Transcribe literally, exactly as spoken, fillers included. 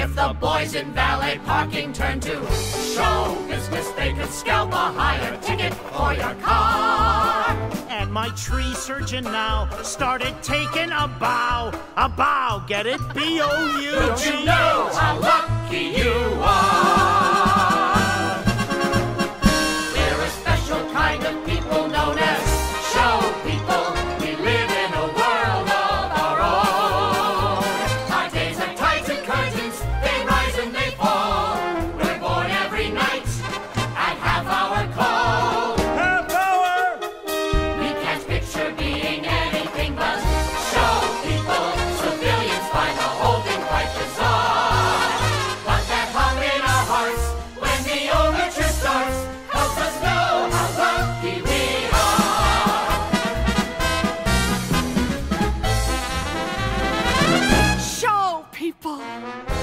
If the boys in valet parking turn to show business, they could scalp a higher ticket for your car. And my tree surgeon now started taking a bow. A bow, get it? B O U G. Don't you know how lucky you are? We're a special kind of people known as show people. We live in a world of our own. Our days are tides and curtains, they rise and they fall. We're born every night at half hour call. Half hour! We can't picture being anything but show people. Civilians find the whole thing quite bizarre. But that hum in our hearts when the overture starts helps us know how lucky we are. Show people.